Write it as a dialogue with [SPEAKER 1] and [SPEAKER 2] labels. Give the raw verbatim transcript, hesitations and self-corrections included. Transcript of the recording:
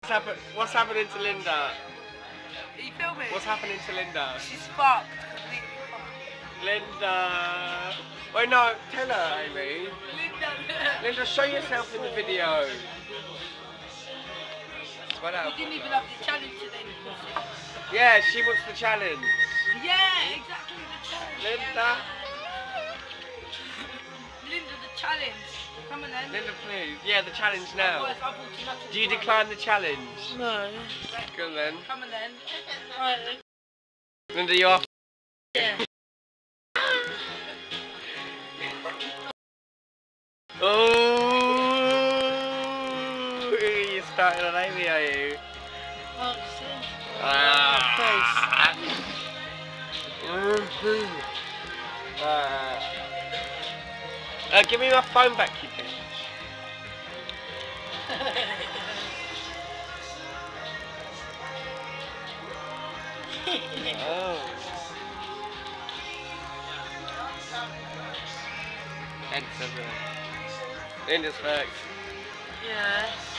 [SPEAKER 1] What's, happen what's happening to Linda?
[SPEAKER 2] Are you filming?
[SPEAKER 1] What's happening to Linda?
[SPEAKER 2] She's fucked. Completely fucked.
[SPEAKER 1] Linda! Wait, no, tell her, Amy.
[SPEAKER 2] Linda.
[SPEAKER 1] Linda, show yourself in the video. What
[SPEAKER 2] You
[SPEAKER 1] up?
[SPEAKER 2] didn't even have the challenge today.
[SPEAKER 1] Yeah, she wants the challenge.
[SPEAKER 2] Yeah, exactly the challenge.
[SPEAKER 1] Linda.
[SPEAKER 2] Linda, the challenge. Come on then.
[SPEAKER 1] Linda, please. Yeah, the challenge now.
[SPEAKER 2] Otherwise, I've automatically
[SPEAKER 1] Do you
[SPEAKER 2] won.
[SPEAKER 1] decline the challenge?
[SPEAKER 2] No.
[SPEAKER 1] Go on then.
[SPEAKER 2] Come on then. Alright then.
[SPEAKER 1] Linda, you off?
[SPEAKER 2] Yeah.
[SPEAKER 1] Oh, you started on Amy, are you?
[SPEAKER 2] Oh, shit.
[SPEAKER 1] Ah. uh, uh, give me my phone back, you bitch. Oh. Thanks, everyone. Linda's fucked.
[SPEAKER 2] Yeah.